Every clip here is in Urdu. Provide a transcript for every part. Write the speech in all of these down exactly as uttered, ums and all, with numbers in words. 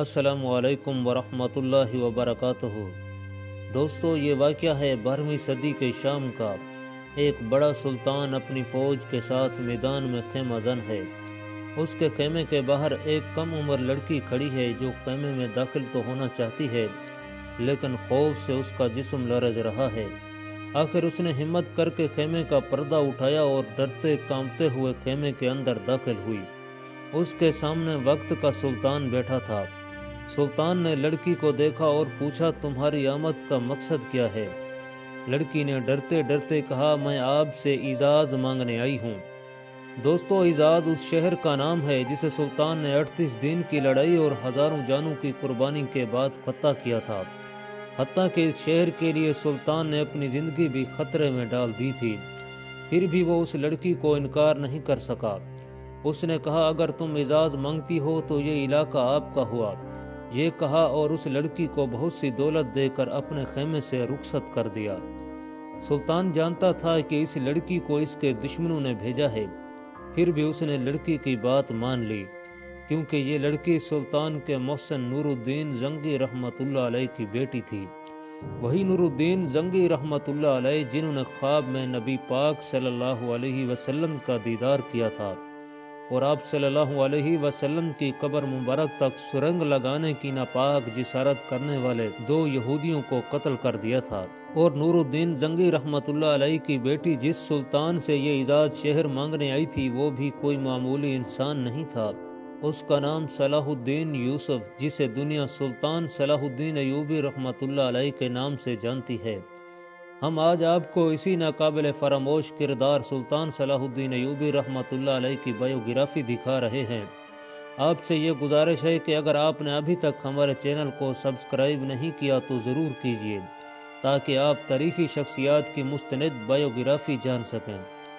السلام علیکم ورحمۃ اللہ وبرکاتہ۔ دوستو، یہ واقعہ ہے بارہویں صدی کے شام کا۔ ایک بڑا سلطان اپنی فوج کے ساتھ میدان میں خیمہ زن ہے۔ اس کے خیمے کے باہر ایک کم عمر لڑکی کھڑی ہے جو خیمے میں داخل تو ہونا چاہتی ہے، لیکن خوف سے اس کا جسم لرز رہا ہے۔ آخر اس نے ہمت کر کے خیمے کا پردہ اٹھایا اور ڈرتے کانپتے ہوئے خیمے کے اندر داخل ہوئی۔ اس کے سامنے وقت کا سلطان بیٹھا تھا۔ سلطان نے لڑکی کو دیکھا اور پوچھا، تمہاری آمد کا مقصد کیا ہے؟ لڑکی نے ڈرتے ڈرتے کہا، میں آپ سے اعزاز مانگنے آئی ہوں۔ دوستو، اعزاز اس شہر کا نام ہے جسے سلطان نے اڑتیس دن کی لڑائی اور ہزاروں جانوں کی قربانی کے بعد فتح کیا تھا۔ حتیٰ کہ اس شہر کے لیے سلطان نے اپنی زندگی بھی خطرے میں ڈال دی تھی، پھر بھی وہ اس لڑکی کو انکار نہیں کر سکا۔ اس نے کہا، اگر تم اعزاز مانگتی ہو تو یہ علاقہ آپ کا ہوا۔ یہ کہا اور اس لڑکی کو بہت سی دولت دے کر اپنے خیمے سے رخصت کر دیا۔ سلطان جانتا تھا کہ اس لڑکی کو اس کے دشمنوں نے بھیجا ہے، پھر بھی اس نے لڑکی کی بات مان لی، کیونکہ یہ لڑکی سلطان کے محسن نور الدین زنگی رحمۃ اللہ علیہ کی بیٹی تھی۔ وہی نور الدین زنگی رحمۃ اللہ علیہ جنہوں نے خواب میں نبی پاک صلی اللہ علیہ وسلم کا دیدار کیا تھا اور آپ صلی اللہ علیہ وسلم کی قبر مبارک تک سرنگ لگانے کی ناپاک جسارت کرنے والے دو یہودیوں کو قتل کر دیا تھا۔ اور نور الدین زنگی رحمۃ اللہ علیہ کی بیٹی جس سلطان سے یہ اعزاز شہر مانگنے آئی تھی، وہ بھی کوئی معمولی انسان نہیں تھا۔ اس کا نام صلاح الدین یوسف، جسے دنیا سلطان صلاح الدین ایوبی رحمۃ اللہ علیہ کے نام سے جانتی ہے۔ ہم آج آپ کو اسی ناقابل فراموش کردار سلطان صلاح الدین ایوبی رحمۃ اللہ علیہ کی بایوگرافی دکھا رہے ہیں۔ آپ سے یہ گزارش ہے کہ اگر آپ نے ابھی تک ہمارے چینل کو سبسکرائب نہیں کیا تو ضرور کیجیے، تاکہ آپ تاریخی شخصیات کی مستند بایوگرافی جان سکیں۔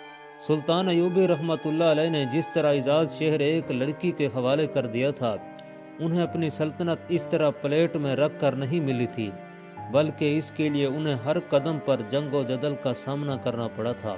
سلطان ایوبی رحمۃ اللہ علیہ نے جس طرح اعزاز شہر ایک لڑکی کے حوالے کر دیا تھا، انہیں اپنی سلطنت اس طرح پلیٹ میں رکھ کر نہیں ملی تھی، بلکہ اس کے لیے انہیں ہر قدم پر جنگ و جدل کا سامنا کرنا پڑا تھا۔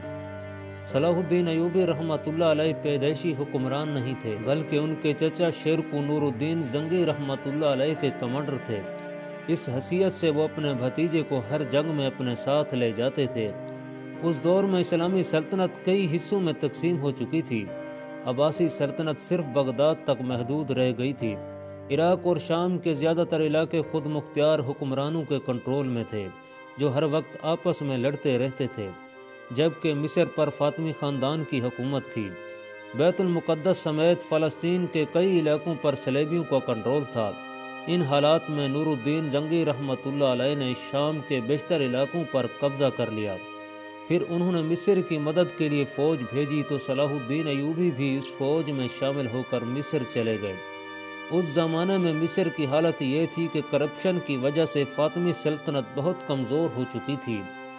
صلاح الدین ایوبی رحمۃ اللہ علیہ پیدائشی حکمران نہیں تھے، بلکہ ان کے چچا شیرکو نور الدین زنگی رحمۃ اللہ علیہ کے کمانڈر تھے۔ اس حیثیت سے وہ اپنے بھتیجے کو ہر جنگ میں اپنے ساتھ لے جاتے تھے۔ اس دور میں اسلامی سلطنت کئی حصوں میں تقسیم ہو چکی تھی۔ عباسی سلطنت صرف بغداد تک محدود رہ گئی تھی۔ عراق اور شام کے زیادہ تر علاقے خود مختار حکمرانوں کے کنٹرول میں تھے، جو ہر وقت آپس میں لڑتے رہتے تھے، جبکہ مصر پر فاطمی خاندان کی حکومت تھی۔ بیت المقدس سمیت فلسطین کے کئی علاقوں پر صلیبیوں کا کنٹرول تھا۔ ان حالات میں نور الدین زنگی رحمۃ اللہ علیہ نے شام کے بیشتر علاقوں پر قبضہ کر لیا۔ پھر انہوں نے مصر کی مدد کے لیے فوج بھیجی تو صلاح الدین ایوبی بھی اس فوج میں شامل ہو کر مصر چلے گئے۔ اس زمانے میں مصر کی حالت یہ تھی کہ کرپشن کی وجہ سے فاطمی سلطنت بہت کمزور ہو چکی تھی۔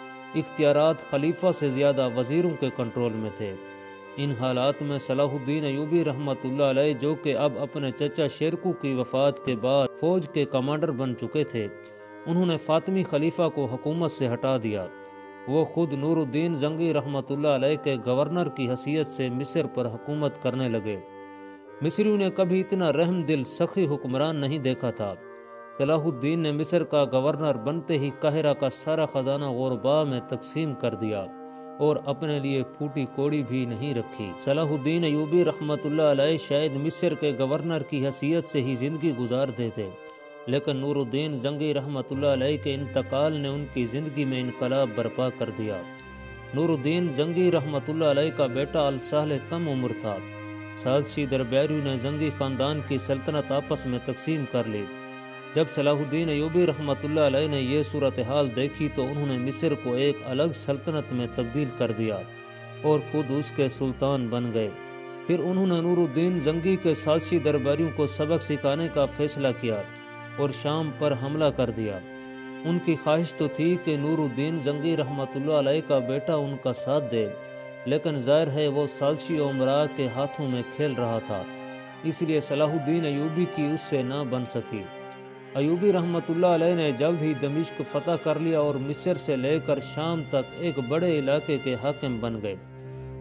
اختیارات خلیفہ سے زیادہ وزیروں کے کنٹرول میں تھے۔ ان حالات میں صلاح الدین ایوبی رحمۃ اللہ علیہ، جو کہ اب اپنے چچا شیرکو کی وفات کے بعد فوج کے کمانڈر بن چکے تھے، انہوں نے فاطمی خلیفہ کو حکومت سے ہٹا دیا۔ وہ خود نور الدین زنگی رحمۃ اللہ علیہ کے گورنر کی حیثیت سے مصر پر حکومت کرنے لگے۔ مصریوں نے کبھی اتنا رحم دل سخی حکمران نہیں دیکھا تھا۔ صلاح الدین نے مصر کا گورنر بنتے ہی قاہرہ کا سارا خزانہ غرباء میں تقسیم کر دیا اور اپنے لیے پھوٹی کوڑی بھی نہیں رکھی۔ صلاح الدین ایوبی رحمۃ اللہ علیہ شاید مصر کے گورنر کی حیثیت سے ہی زندگی گزارتے تھے، لیکن نور الدین زنگی رحمۃ اللہ علیہ کے انتقال نے ان کی زندگی میں انقلاب برپا کر دیا۔ نور الدین زنگی رحمۃ اللہ علیہ کا بیٹا الصالح کم عمر تھا۔ سازشی درباریوں نے زنگی خاندان کی سلطنت آپس میں تقسیم کر لی۔ جب صلاح الدین ایوبی رحمۃ اللہ علیہ نے یہ صورتحال دیکھی تو انہوں نے مصر کو ایک الگ سلطنت میں تبدیل کر دیا اور خود اس کے سلطان بن گئے۔ پھر انہوں نے نور الدین زنگی کے سازشی درباریوں کو سبق سکھانے کا فیصلہ کیا اور شام پر حملہ کر دیا۔ ان کی خواہش تو تھی کہ نور الدین زنگی رحمۃ اللہ علیہ کا بیٹا ان کا ساتھ دے، لیکن ظاہر ہے وہ سازشی امراء کے ہاتھوں میں کھیل رہا تھا، اس لیے صلاح الدین ایوبی کی اس سے نہ بن سکی۔ ایوبی رحمۃ اللہ علیہ نے جلد ہی دمشق فتح کر لیا اور مصر سے لے کر شام تک ایک بڑے علاقے کے حاکم بن گئے۔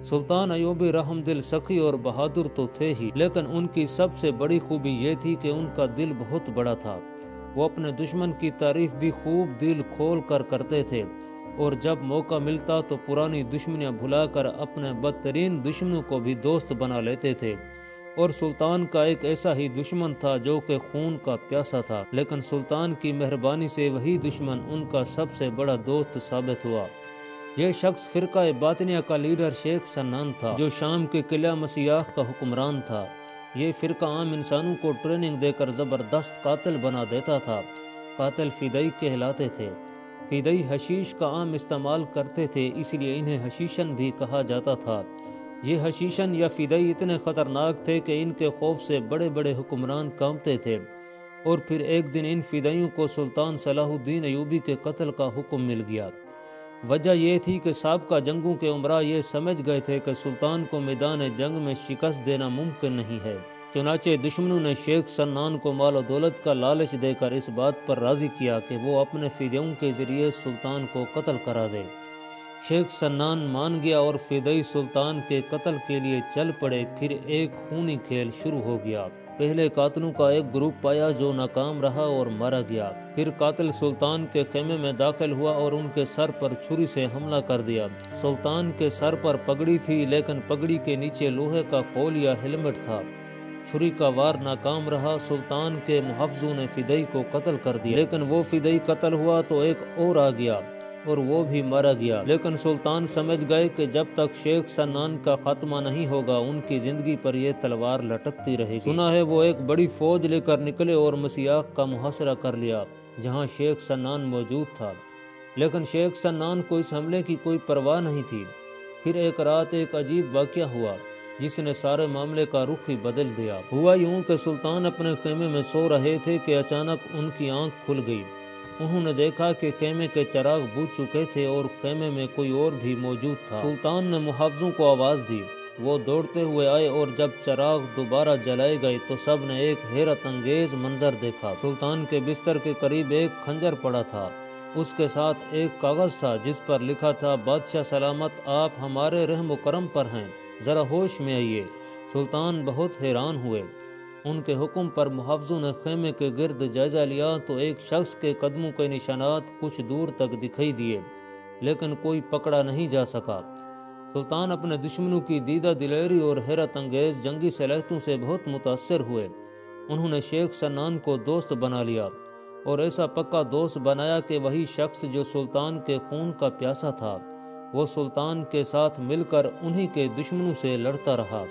سلطان ایوبی رحم دل سخی اور بہادر تو تھے ہی، لیکن ان کی سب سے بڑی خوبی یہ تھی کہ ان کا دل بہت بڑا تھا۔ وہ اپنے دشمن کی تعریف بھی خوب دل کھول کر کرتے تھے، اور جب موقع ملتا تو پرانی دشمنیاں بھلا کر اپنے بدترین دشمنوں کو بھی دوست بنا لیتے تھے۔ اور سلطان کا ایک ایسا ہی دشمن تھا جو کہ خون کا پیاسا تھا، لیکن سلطان کی مہربانی سے وہی دشمن ان کا سب سے بڑا دوست ثابت ہوا۔ یہ شخص فرقہ باطنیہ کا لیڈر شیخ سنان تھا، جو شام کے قلعہ مسیح کا حکمران تھا۔ یہ فرقہ عام انسانوں کو ٹریننگ دے کر زبردست قاتل بنا دیتا تھا۔ قاتل فدائی کہلاتے تھے۔ فدائی حشیش کا عام استعمال کرتے تھے، اس لیے انہیں حشیشن بھی کہا جاتا تھا۔ یہ حشیشن یا فدائی اتنے خطرناک تھے کہ ان کے خوف سے بڑے بڑے حکمران کانپتے تھے۔ اور پھر ایک دن ان فدائیوں کو سلطان صلاح الدین ایوبی کے قتل کا حکم مل گیا۔ وجہ یہ تھی کہ سابقہ جنگوں کے امراء یہ سمجھ گئے تھے کہ سلطان کو میدان جنگ میں شکست دینا ممکن نہیں ہے۔ چنانچہ دشمنوں نے شیخ سنان کو مال و دولت کا لالچ دے کر اس بات پر راضی کیا کہ وہ اپنے فدائیوں کے ذریعے سلطان کو قتل کرا دے۔ شیخ سنان مان گیا اور فدائی سلطان کے قتل کے لیے چل پڑے۔ پھر ایک خونی کھیل شروع ہو گیا۔ پہلے قاتلوں کا ایک گروپ آیا جو ناکام رہا اور مارا گیا۔ پھر قاتل سلطان کے خیمے میں داخل ہوا اور ان کے سر پر چھری سے حملہ کر دیا۔ سلطان کے سر پر پگڑی تھی، لیکن پگڑی کے نیچے لوہے کا خول یا ہیلمٹ تھا۔ چھری کا وار ناکام رہا۔ سلطان کے محافظوں نے فدائی کو قتل کر دیا، لیکن وہ فدائی قتل ہوا تو ایک اور آ گیا اور وہ بھی مارا گیا۔ لیکن سلطان سمجھ گئے کہ جب تک شیخ سنان کا خاتمہ نہیں ہوگا ان کی زندگی پر یہ تلوار لٹکتی رہے گی۔ سنا ہے وہ ایک بڑی فوج لے کر نکلے اور مسیح کا محاصرہ کر لیا جہاں شیخ سنان موجود تھا، لیکن شیخ سنان کو اس حملے کی کوئی پرواہ نہیں تھی۔ پھر ایک رات ایک عجیب واقعہ ہوا جس نے سارے معاملے کا رخ ہی بدل دیا۔ ہوا یوں کہ سلطان اپنے خیمے میں سو رہے تھے کہ اچانک ان کی آنکھ کھل گئی۔ انہوں نے دیکھا کہ خیمے کے چراغ بجھ چکے تھے اور خیمے میں کوئی اور بھی موجود تھا۔ سلطان نے محافظوں کو آواز دی، وہ دوڑتے ہوئے آئے اور جب چراغ دوبارہ جلائے گئے تو سب نے ایک حیرت انگیز منظر دیکھا۔ سلطان کے بستر کے قریب ایک خنجر پڑا تھا، اس کے ساتھ ایک کاغذ تھا جس پر لکھا تھا، بادشاہ سلامت، آپ ہمارے رحم و کرم پر ہیں، ذرا ہوش میں آئیے۔ سلطان بہت حیران ہوئے۔ ان کے حکم پر محافظوں نے خیمے کے گرد جائزہ لیا تو ایک شخص کے قدموں کے نشانات کچھ دور تک دکھائی دیے، لیکن کوئی پکڑا نہیں جا سکا۔ سلطان اپنے دشمنوں کی دیدہ دلیری اور حیرت انگیز جنگی صلاحیتوں سے بہت متاثر ہوئے۔ انہوں نے شیخ سنان کو دوست بنا لیا اور ایسا پکا دوست بنایا کہ وہی شخص جو سلطان کے خون کا پیاسا تھا وہ سلطان کے ساتھ مل کر انہی کے دشمنوں سے لڑتا رہا۔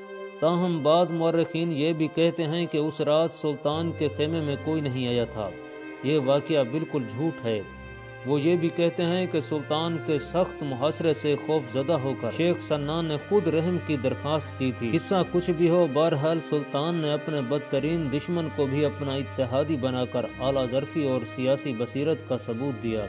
تاہم بعض مورخین یہ بھی کہتے ہیں کہ اس رات سلطان کے خیمے میں کوئی نہیں آیا تھا۔ یہ واقعہ بالکل جھوٹ ہے۔ وہ یہ بھی کہتے ہیں کہ سلطان کے سخت محاصرے سے خوف زدہ ہو کر شیخ سنان نے خود رحم کی درخواست کی تھی۔ قصہ کچھ بھی ہو، بہرحال سلطان نے اپنے بدترین دشمن کو بھی اپنا اتحادی بنا کر اعلیٰ ظرفی اور سیاسی بصیرت کا ثبوت دیا۔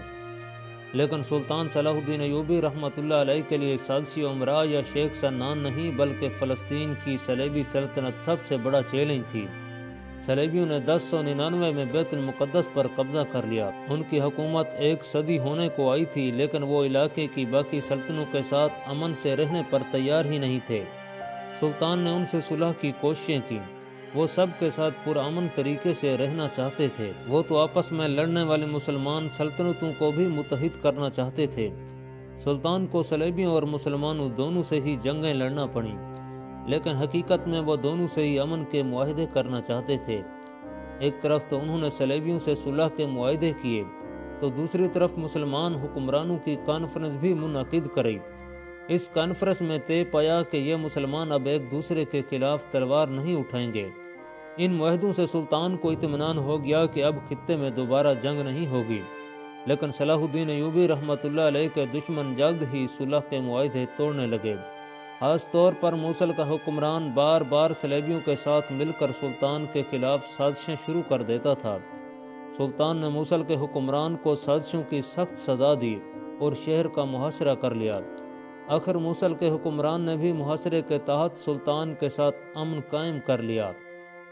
لیکن سلطان صلاح الدین ایوبی رحمۃ اللہ علیہ کے لیے سازشی امراء یا شیخ سنان نہیں بلکہ فلسطین کی صلیبی سلطنت سب سے بڑا چیلنج تھی۔ صلیبیوں نے دس سو ننانوے میں بیت المقدس پر قبضہ کر لیا۔ ان کی حکومت ایک صدی ہونے کو آئی تھی، لیکن وہ علاقے کی باقی سلطنتوں کے ساتھ امن سے رہنے پر تیار ہی نہیں تھے۔ سلطان نے ان سے صلح کی کوششیں کی، وہ سب کے ساتھ پرامن طریقے سے رہنا چاہتے تھے۔ وہ تو آپس میں لڑنے والے مسلمان سلطنتوں کو بھی متحد کرنا چاہتے تھے۔ سلطان کو صلیبیوں اور مسلمانوں دونوں سے ہی جنگیں لڑنا پڑیں، لیکن حقیقت میں وہ دونوں سے ہی امن کے معاہدے کرنا چاہتے تھے۔ ایک طرف تو انہوں نے صلیبیوں سے صلح کے معاہدے کیے، تو دوسری طرف مسلمان حکمرانوں کی کانفرنس بھی منعقد کرائی۔ اس کانفرنس میں طے پایا کہ یہ مسلمان اب ایک دوسرے کے خلاف تلوار نہیں اٹھائیں گے۔ ان معاہدوں سے سلطان کو اطمینان ہو گیا کہ اب خطے میں دوبارہ جنگ نہیں ہوگی، لیکن صلاح الدین ایوبی رحمۃ اللہ علیہ کے دشمن جلد ہی صلح کے معاہدے توڑنے لگے۔ خاص طور پر موصل کا حکمران بار بار صلیبیوں کے ساتھ مل کر سلطان کے خلاف سازشیں شروع کر دیتا تھا۔ سلطان نے موصل کے حکمران کو سازشوں کی سخت سزا دی اور شہر کا محاصرہ کر لیا۔ آخر موصل کے حکمران نے بھی محاصرے کے تحت سلطان کے ساتھ امن قائم کر لیا۔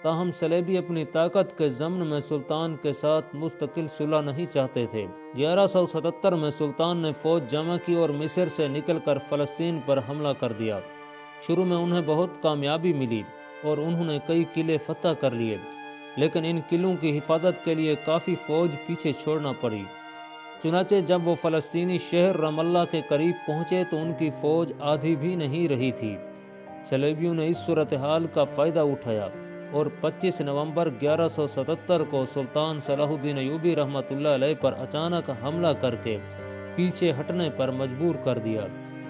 تاہم صلیبی اپنی طاقت کے ضمن میں سلطان کے ساتھ مستقل صلح نہیں چاہتے تھے۔ گیارہ سو ستتر میں سلطان نے فوج جمع کی اور مصر سے نکل کر فلسطین پر حملہ کر دیا۔ شروع میں انہیں بہت کامیابی ملی اور انہوں نے کئی قلعے فتح کر لیے، لیکن ان قلعوں کی حفاظت کے لیے کافی فوج پیچھے چھوڑنا پڑی۔ چنانچہ جب وہ فلسطینی شہر رام اللہ کے قریب پہنچے تو ان کی فوج آدھی بھی نہیں رہی تھی۔ صلیبیوں نے اس صورتحال کا فائدہ اٹھایا اور پچیس نومبر گیارہ سو ستتر کو سلطان صلاح الدین ایوبی رحمۃ اللہ علیہ پر اچانک حملہ کر کے پیچھے ہٹنے پر مجبور کر دیا۔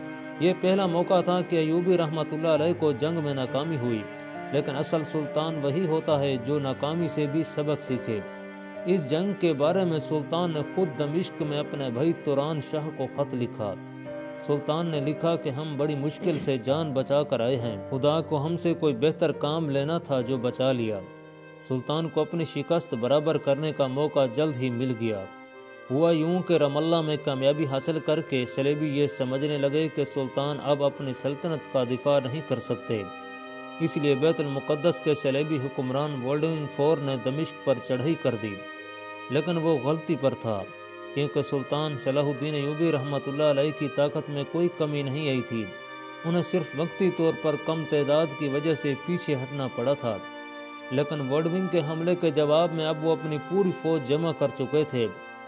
یہ پہلا موقع تھا کہ ایوبی رحمۃ اللہ علیہ کو جنگ میں ناکامی ہوئی، لیکن اصل سلطان وہی ہوتا ہے جو ناکامی سے بھی سبق سیکھے۔ اس جنگ کے بارے میں سلطان نے خود دمشق میں اپنے بھائی توران شاہ کو خط لکھا۔ سلطان نے لکھا کہ ہم بڑی مشکل سے جان بچا کر آئے ہیں، خدا کو ہم سے کوئی بہتر کام لینا تھا جو بچا لیا۔ سلطان کو اپنی شکست برابر کرنے کا موقع جلد ہی مل گیا۔ ہوا یوں کہ رام اللہ میں کامیابی حاصل کر کے صلیبی یہ سمجھنے لگے کہ سلطان اب اپنی سلطنت کا دفاع نہیں کر سکتے، اس لیے بیت المقدس کے صلیبی حکمران وولڈونگ فور نے دمشق پر چڑھائی کر دی، لیکن وہ غلطی پر تھا، کیونکہ سلطان صلاح الدین ایوبی رحمۃ اللہ علیہ کی طاقت میں کوئی کمی نہیں آئی تھی، انہیں صرف وقتی طور پر کم تعداد کی وجہ سے پیچھے ہٹنا پڑا تھا۔ لیکن وولڈونگ کے حملے کے جواب میں اب وہ اپنی پوری فوج جمع کر چکے تھے۔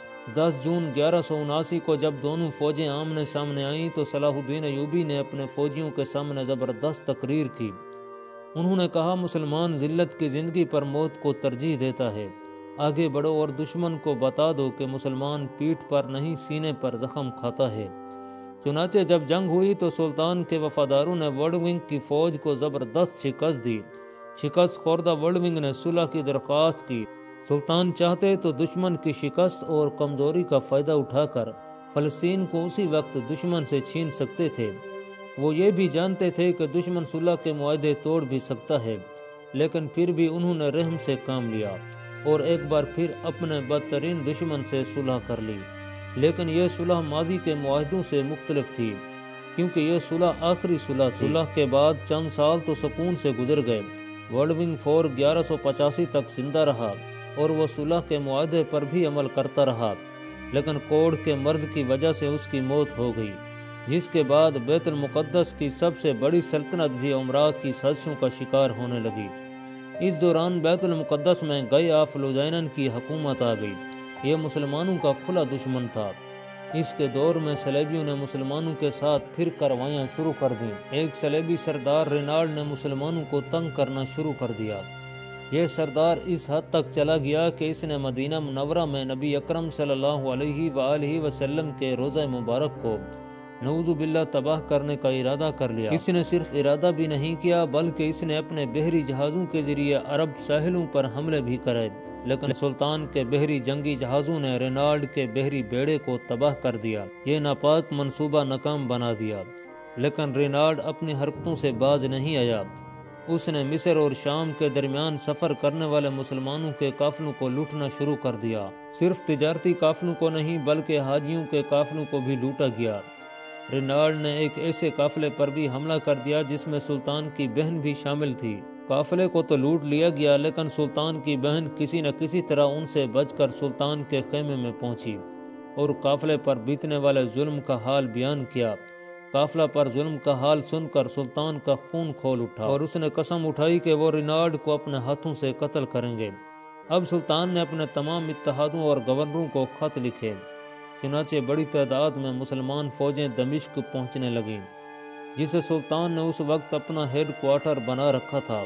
دس جون گیارہ سو اناسی کو جب دونوں فوجیں آمنے سامنے آئیں تو صلاح الدین ایوبی نے اپنے فوجیوں کے سامنے زبردست تقریر کی۔ انہوں نے کہا، مسلمان ذلت کی زندگی پر موت کو ترجیح دیتا ہے، آگے بڑھو اور دشمن کو بتا دو کہ مسلمان پیٹھ پر نہیں سینے پر زخم کھاتا ہے۔ چنانچہ جب جنگ ہوئی تو سلطان کے وفاداروں نے وولڈونگ کی فوج کو زبردست شکست دی۔ شکست خوردہ وولڈونگ نے صلح کی درخواست کی۔ سلطان چاہتے تو دشمن کی شکست اور کمزوری کا فائدہ اٹھا کر فلسطین کو اسی وقت دشمن سے چھین سکتے تھے۔ وہ یہ بھی جانتے تھے کہ دشمن صلح کے معاہدے توڑ بھی سکتا ہے، لیکن پھر بھی انہوں نے رحم سے کام لیا اور ایک بار پھر اپنے بدترین دشمن سے صلح کر لی۔ لیکن یہ صلح ماضی کے معاہدوں سے مختلف تھی، کیونکہ یہ صلح آخری صلح تھی۔ صلح کے بعد چند سال تو سکون سے گزر گئے۔ وولڈونگ فور گیارہ سو پچاسی تک زندہ رہا اور وہ صلح کے معاہدے پر بھی عمل کرتا رہا، لیکن کوڑ کے مرض کی وجہ سے اس کی موت ہو گئی، جس کے بعد بیت المقدس کی سب سے بڑی سلطنت بھی امراء کی سازشوں کا شکار ہونے لگی۔ اس دوران بیت المقدس میں گئی آف لوزائنن کی حکومت آ گئی۔ یہ مسلمانوں کا کھلا دشمن تھا۔ اس کے دور میں صلیبیوں نے مسلمانوں کے ساتھ پھر کاروائیاں شروع کر دیں۔ ایک صلیبی سردار رینالڈ نے مسلمانوں کو تنگ کرنا شروع کر دیا۔ یہ سردار اس حد تک چلا گیا کہ اس نے مدینہ منورہ میں نبی اکرم صلی اللہ علیہ وآلہ وسلم کے روضہ مبارک کو نعوذ باللہ تباہ کرنے کا ارادہ کر لیا۔ اس نے صرف ارادہ بھی نہیں کیا بلکہ اس نے اپنے بحری جہازوں کے ذریعے عرب ساحلوں پر حملے بھی کرے، لیکن سلطان کے بحری جنگی جہازوں نے رینالڈ کے بحری بیڑے کو تباہ کر دیا۔ یہ ناپاک منصوبہ ناکام بنا دیا، لیکن رینالڈ اپنی حرکتوں سے باز نہیں آیا۔ اس نے مصر اور شام کے درمیان سفر کرنے والے مسلمانوں کے قافلوں کو لوٹنا شروع کر دیا۔ صرف تجارتی قافلوں کو نہیں بلکہ حاجیوں کے قافلوں کو بھی لوٹا گیا۔ رینالڈ نے ایک ایسے قافلے پر بھی حملہ کر دیا جس میں سلطان کی بہن بھی شامل تھی۔ قافلے کو تو لوٹ لیا گیا، لیکن سلطان کی بہن کسی نہ کسی طرح ان سے بچ کر سلطان کے خیمے میں پہنچی اور قافلے پر بیتنے والے ظلم کا حال بیان کیا۔ قافلہ پر ظلم کا حال سن کر سلطان کا خون کھول اٹھا اور اس نے قسم اٹھائی کہ وہ رینالڈ کو اپنے ہاتھوں سے قتل کریں گے۔ اب سلطان نے اپنے تمام اتحادوں اور گورنروں کو خط لکھے۔ چنانچہ بڑی تعداد میں مسلمان فوجیں دمشق پہنچنے لگیں، جسے سلطان نے اس وقت اپنا ہیڈ کوارٹر بنا رکھا تھا۔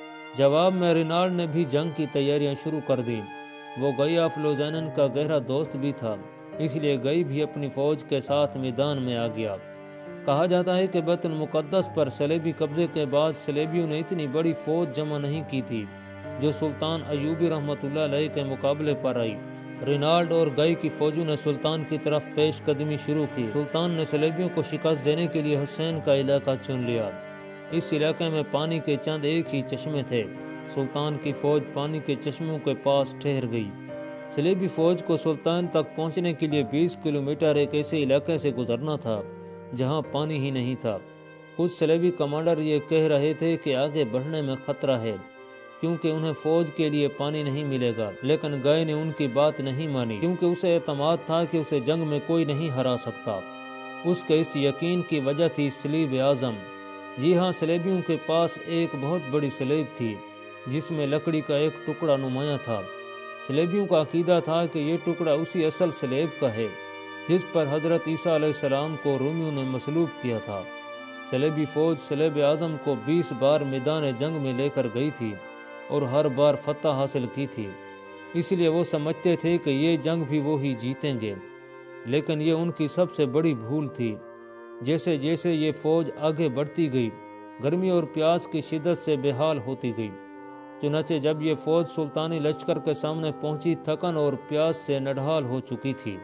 جواب میں رینالڈ نے بھی جنگ کی تیاریاں شروع کر دیں۔ وہ گئی آف لوزائنن کا گہرا دوست بھی تھا، اس لیے گئی بھی اپنی فوج کے ساتھ میدان میں آ گیا۔ کہا جاتا ہے کہ بیت المقدس پر صلیبی قبضے کے بعد صلیبیوں نے اتنی بڑی فوج جمع نہیں کی تھی جو سلطان ایوبی رحمۃ اللہ علیہ کے مقابلے پر آئی۔ رینالڈ اور گئی کی فوجوں نے سلطان کی طرف پیش قدمی شروع کی۔ سلطان نے صلیبیوں کو شکست دینے کے لیے حسین کا علاقہ چن لیا۔ اس علاقے میں پانی کے چند ایک ہی چشمے تھے۔ سلطان کی فوج پانی کے چشموں کے پاس ٹھہر گئی۔ صلیبی فوج کو سلطان تک پہنچنے کے لیے بیس کلومیٹر ایک ایسے علاقے سے گزرنا تھا جہاں پانی ہی نہیں تھا۔ کچھ صلیبی کمانڈر یہ کہہ رہے تھے کہ آگے بڑھنے میں خطرہ ہے، کیونکہ انہیں فوج کے لیے پانی نہیں ملے گا، لیکن گائے نے ان کی بات نہیں مانی کیونکہ اسے اعتماد تھا کہ اسے جنگ میں کوئی نہیں ہرا سکتا۔ اس کے اس یقین کی وجہ تھی صلیب اعظم۔ جی ہاں، صلیبیوں کے پاس ایک بہت بڑی صلیب تھی جس میں لکڑی کا ایک ٹکڑا نمایاں تھا۔ صلیبیوں کا عقیدہ تھا کہ یہ ٹکڑا اسی اصل صلیب کا ہے جس پر حضرت عیسیٰ علیہ السلام کو رومیوں نے مصلوب کیا تھا۔ صلیبی فوج صلیب اعظم کو بیس بار میدان جنگ میں لے کر گئی تھی اور ہر بار فتح حاصل کی تھی، اس لیے وہ سمجھتے تھے کہ یہ جنگ بھی وہی جیتیں گے، لیکن یہ ان کی سب سے بڑی بھول تھی۔ جیسے جیسے یہ فوج آگے بڑھتی گئی، گرمی اور پیاس کی شدت سے بے حال ہوتی گئی۔ چنانچہ جب یہ فوج سلطانی لشکر کے سامنے پہنچی، تھکن اور پیاس سے نڈھال ہو چکی تھی۔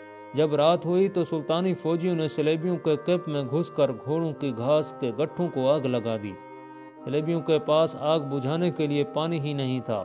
جب رات ہوئی تو سلطانی فوجیوں نے صلیبیوں کے کیمپ میں گھس کر گھوڑوں کی گھاس کے گٹھوں کو آگ لگا دی۔ صلیبیوں کے پاس آگ بجھانے کے لیے پانی ہی نہیں تھا۔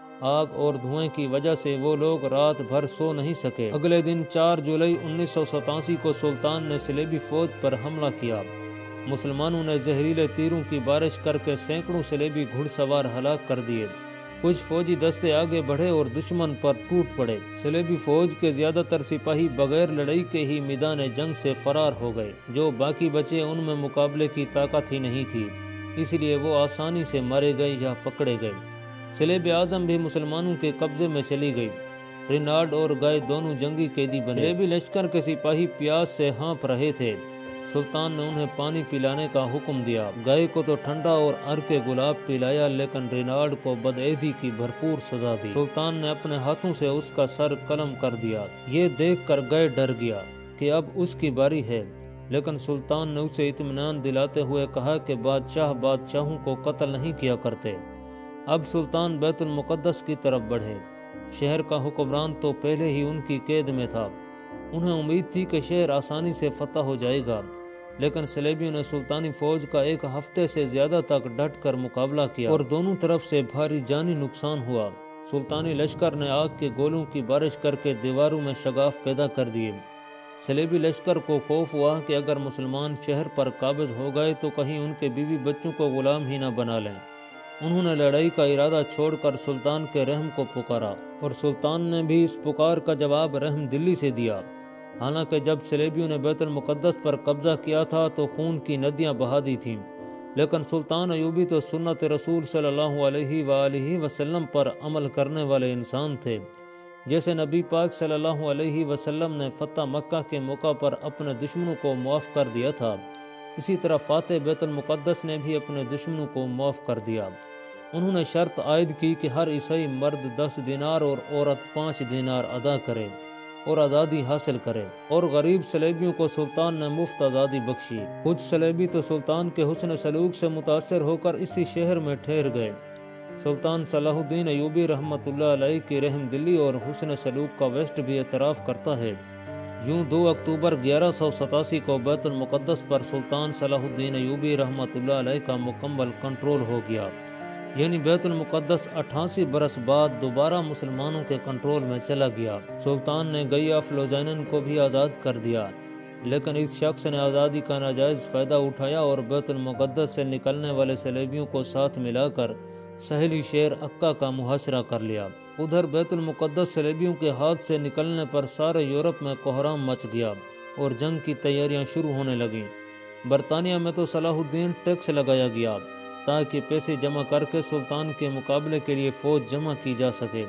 آگ اور دھوئیں کی وجہ سے وہ لوگ رات بھر سو نہیں سکے۔ اگلے دن چار جولائی انیس سو ستاسی کو سلطان نے صلیبی فوج پر حملہ کیا۔ مسلمانوں نے زہریلے تیروں کی بارش کر کے سینکڑوں صلیبی گھڑ سوار ہلاک کر دیے۔ کچھ فوجی دستے آگے بڑھے اور دشمن پر ٹوٹ پڑے۔ صلیبی فوج کے زیادہ تر سپاہی بغیر لڑائی کے ہی میدان جنگ سے فرار ہو گئے۔ جو باقی بچے ان میں مقابلے کی طاقت ہی نہیں تھی، اس لیے وہ آسانی سے مارے گئے یا پکڑے گئے۔ صلیب اعظم بھی مسلمانوں کے قبضے میں چلی گئی۔ رینالڈ اور گائے دونوں جنگی قیدی بنے۔ صلیبی لشکر کے سپاہی پیاس سے ہانپ رہے تھے۔ سلطان نے انہیں پانی پلانے کا حکم دیا۔ گائے کو تو ٹھنڈا اور عرق گلاب پلایا، لیکن رینالڈ کو بدعہدی کی بھرپور سزا دی۔ سلطان نے اپنے ہاتھوں سے اس کا سر قلم کر دیا۔ یہ دیکھ کر گائے ڈر گیا کہ اب اس کی باری ہے، لیکن سلطان نے اسے اطمینان دلاتے ہوئے کہا کہ بادشاہ بادشاہوں کو قتل نہیں کیا کرتے۔ اب سلطان بیت المقدس کی طرف بڑھے۔ شہر کا حکمران تو پہلے ہی ان کی قید میں تھا۔ انہیں امید تھی کہ شہر آسانی سے فتح ہو جائے گا، لیکن صلیبیوں نے سلطانی فوج کا ایک ہفتے سے زیادہ تک ڈٹ کر مقابلہ کیا اور دونوں طرف سے بھاری جانی نقصان ہوا۔ سلطانی لشکر نے آگ کے گولوں کی بارش کر کے دیواروں میں شگاف پیدا کر دیے۔ صلیبی لشکر کو خوف ہوا کہ اگر مسلمان شہر پر قابض ہو گئے تو کہیں ان کے بیوی بچوں کو غلام ہی نہ بنا لیں۔ انہوں نے لڑائی کا ارادہ چھوڑ کر سلطان کے رحم کو پکارا، اور سلطان نے بھی اس پکار کا جواب رحم دلی سے دیا۔ حالانکہ جب صلیبیوں نے بیت المقدس پر قبضہ کیا تھا تو خون کی ندیاں بہا دی تھیں، لیکن سلطان ایوبی تو سنت رسول صلی اللہ علیہ وآلہ وسلم پر عمل کرنے والے انسان تھے۔ جیسے نبی پاک صلی اللہ علیہ وسلم نے فتح مکہ کے موقع پر اپنے دشمنوں کو معاف کر دیا تھا، اسی طرح فاتح بیت المقدس نے بھی اپنے دشمنوں کو معاف کر دیا۔ انہوں نے شرط عائد کی کہ ہر عیسائی مرد دس دینار اور عورت پانچ دینار ادا کرے اور آزادی حاصل کرے، اور غریب صلیبیوں کو سلطان نے مفت آزادی بخشی۔ کچھ صلیبی تو سلطان کے حسن سلوک سے متاثر ہو کر اسی شہر میں ٹھہر گئے۔ سلطان صلاح الدین ایوبی رحمۃ اللہ علیہ کی رحم دلی اور حسن سلوک کا ویسٹ بھی اعتراف کرتا ہے۔ یوں دو اکتوبر گیارہ سو ستاسی کو بیت المقدس پر سلطان صلاح الدین ایوبی رحمۃ اللہ علیہ کا مکمل کنٹرول ہو گیا، یعنی بیت المقدس اٹھاسی برس بعد دوبارہ مسلمانوں کے کنٹرول میں چلا گیا۔ سلطان نے گئی آف لوزینن کو بھی آزاد کر دیا، لیکن اس شخص نے آزادی کا ناجائز فائدہ اٹھایا اور بیت المقدس سے نکلنے والے صلیبیوں کو ساتھ ملا کر ساحلی شہر عکا کا محاصرہ کر لیا۔ ادھر بیت المقدس صلیبیوں کے ہاتھ سے نکلنے پر سارے یورپ میں کوہرام مچ گیا اور جنگ کی تیاریاں شروع ہونے لگیں۔ برطانیہ میں تو صلاح الدین ٹیکس لگایا گیا تاکہ پیسے جمع کر کے سلطان کے مقابلے کے لیے فوج جمع کی جا سکے۔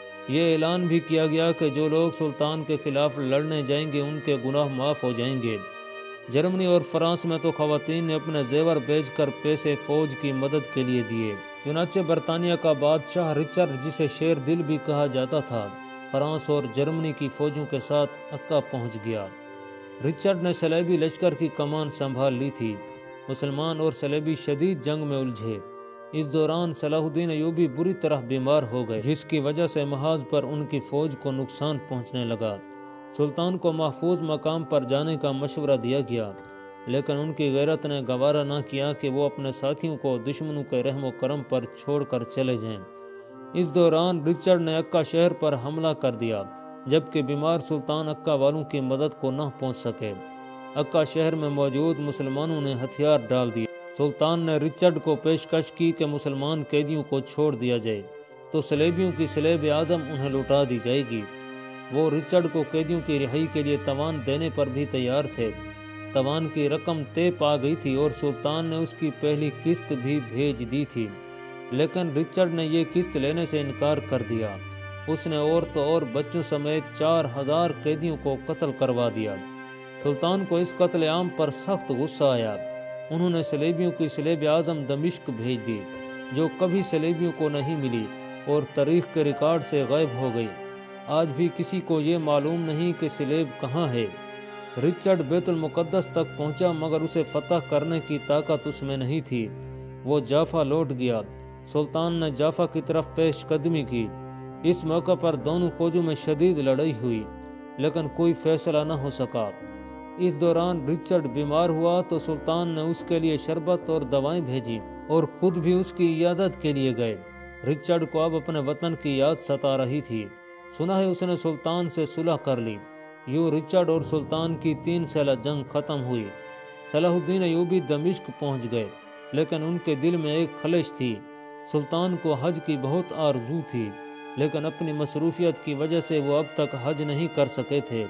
یہ اعلان بھی کیا گیا کہ جو لوگ سلطان کے خلاف لڑنے جائیں گے ان کے گناہ معاف ہو جائیں گے۔ جرمنی اور فرانس میں تو خواتین نے اپنے زیور بیچ کر پیسے فوج کی مدد کے لیے دیے۔ چنانچہ برطانیہ کا بادشاہ رچرڈ، جسے شیر دل بھی کہا جاتا تھا، فرانس اور جرمنی کی فوجوں کے ساتھ عکا پہنچ گیا۔ رچرڈ نے صلیبی لشکر کی کمان سنبھال لی تھی۔ مسلمان اور صلیبی شدید جنگ میں الجھے۔ اس دوران صلاح الدین ایوبی بری طرح بیمار ہو گئے، جس کی وجہ سے محاذ پر ان کی فوج کو نقصان پہنچنے لگا۔ سلطان کو محفوظ مقام پر جانے کا مشورہ دیا گیا، لیکن ان کی غیرت نے گوارا نہ کیا کہ وہ اپنے ساتھیوں کو دشمنوں کے رحم و کرم پر چھوڑ کر چلے جائیں۔ اس دوران رچرڈ نے عکا شہر پر حملہ کر دیا، جبکہ بیمار سلطان عکا والوں کی مدد کو نہ پہنچ سکے۔ عکا شہر میں موجود مسلمانوں نے ہتھیار ڈال دیے۔ سلطان نے رچرڈ کو پیشکش کی کہ مسلمان قیدیوں کو چھوڑ دیا جائے تو صلیبیوں کی صلیب اعظم انہیں لوٹا دی جائے گی۔ وہ رچرڈ کو قیدیوں کی رہائی کے لیے توان دینے پر بھی تیار تھے۔ توان کی رقم طے پا گئی تھی اور سلطان نے اس کی پہلی قسط بھی بھیج دی تھی، لیکن رچرڈ نے یہ قسط لینے سے انکار کر دیا۔ اس نے عورتوں اور بچوں سمیت چار ہزار قیدیوں کو قتل کروا دیا۔ سلطان کو اس قتل عام پر سخت غصہ آیا۔ انہوں نے صلیبیوں کی صلیب اعظم دمشق بھیج دی، جو کبھی صلیبیوں کو نہیں ملی اور تاریخ کے ریکارڈ سے غائب ہو گئی۔ آج بھی کسی کو یہ معلوم نہیں کہ صلیب کہاں ہے۔ رچرڈ بیت المقدس تک پہنچا مگر اسے فتح کرنے کی طاقت اس میں نہیں تھی۔ وہ جافا لوٹ گیا۔ سلطان نے جافا کی طرف پیش قدمی کی۔ اس موقع پر دونوں فوجوں میں شدید لڑائی ہوئی، لیکن کوئی فیصلہ نہ ہو سکا۔ اس دوران رچرڈ بیمار ہوا تو سلطان نے اس کے لیے شربت اور دوائیں بھیجی اور خود بھی اس کی عیادت کے لیے گئے۔ رچرڈ کو اب اپنے وطن کی یاد ستا رہی تھی۔ سنا ہے اس نے سلطان سے صلح کر لی۔ یوں رچرڈ اور سلطان کی تین سالہ جنگ ختم ہوئی۔ صلاح الدین ایوبی دمشق پہنچ گئے، لیکن ان کے دل میں ایک خلش تھی۔ سلطان کو حج کی بہت آرزو تھی، لیکن اپنی مصروفیت کی وجہ سے وہ اب تک حج نہیں کر سکے تھے۔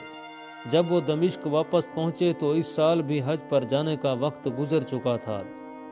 جب وہ دمشق واپس پہنچے تو اس سال بھی حج پر جانے کا وقت گزر چکا تھا۔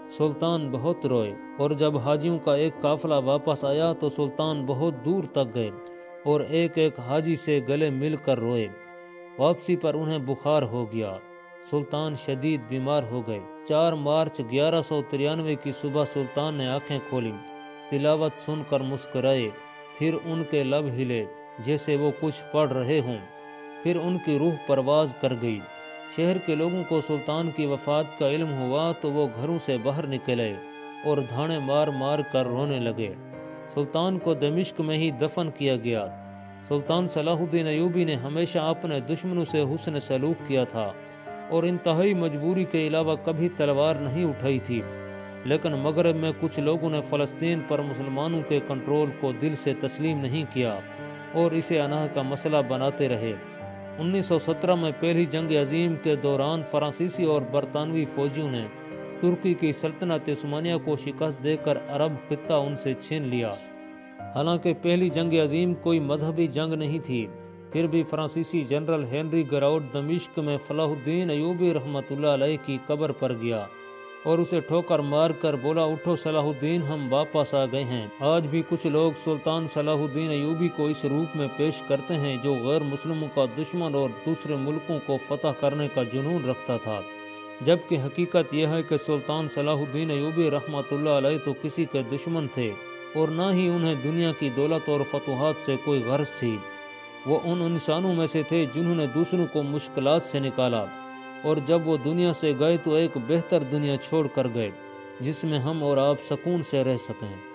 سلطان بہت روئے، اور جب حاجیوں کا ایک قافلہ واپس آیا تو سلطان بہت دور تک گئے اور ایک ایک حاجی سے گلے مل کر روئے۔ واپسی پر انہیں بخار ہو گیا۔ سلطان شدید بیمار ہو گئے۔ چار مارچ گیارہ سو ترانوے کی صبح سلطان نے آنکھیں کھولیں، تلاوت سن کر مسکرائے، پھر ان کے لب ہلے جیسے وہ کچھ پڑھ رہے ہوں، پھر ان کی روح پرواز کر گئی۔ شہر کے لوگوں کو سلطان کی وفات کا علم ہوا تو وہ گھروں سے باہر نکلے اور دھانے مار مار کر رونے لگے۔ سلطان کو دمشق میں ہی دفن کیا گیا۔ سلطان صلاح الدین ایوبی نے ہمیشہ اپنے دشمنوں سے حسن سلوک کیا تھا اور انتہائی مجبوری کے علاوہ کبھی تلوار نہیں اٹھائی تھی، لیکن مغرب میں کچھ لوگوں نے فلسطین پر مسلمانوں کے کنٹرول کو دل سے تسلیم نہیں کیا اور اسے اناہ کا مسئلہ بناتے رہے۔ انیس سو سترہ میں پہلی جنگ عظیم کے دوران فرانسیسی اور برطانوی فوجیوں نے ترکی کی سلطنت عثمانیہ کو شکست دے کر عرب خطہ ان سے چھین لیا۔ حالانکہ پہلی جنگ عظیم کوئی مذہبی جنگ نہیں تھی، پھر بھی فرانسیسی جنرل ہنری گراؤٹ دمشق میں صلاح الدین ایوبی رحمۃ اللہ علیہ کی قبر پر گیا اور اسے ٹھوکر مار کر بولا، اٹھو صلاح الدین، ہم واپس آ گئے ہیں۔ آج بھی کچھ لوگ سلطان صلاح الدین ایوبی کو اس روپ میں پیش کرتے ہیں جو غیر مسلموں کا دشمن اور دوسرے ملکوں کو فتح کرنے کا جنون رکھتا تھا، جبکہ حقیقت یہ ہے کہ سلطان صلاح الدین ایوبی رحمۃ اللہ علیہ تو کسی کے دشمن تھے اور نہ ہی انہیں دنیا کی دولت اور فتوحات سے کوئی غرض تھی۔ وہ ان انسانوں میں سے تھے جنہوں نے دوسروں کو مشکلات سے نکالا، اور جب وہ دنیا سے گئے تو ایک بہتر دنیا چھوڑ کر گئے جس میں ہم اور آپ سکون سے رہ سکیں۔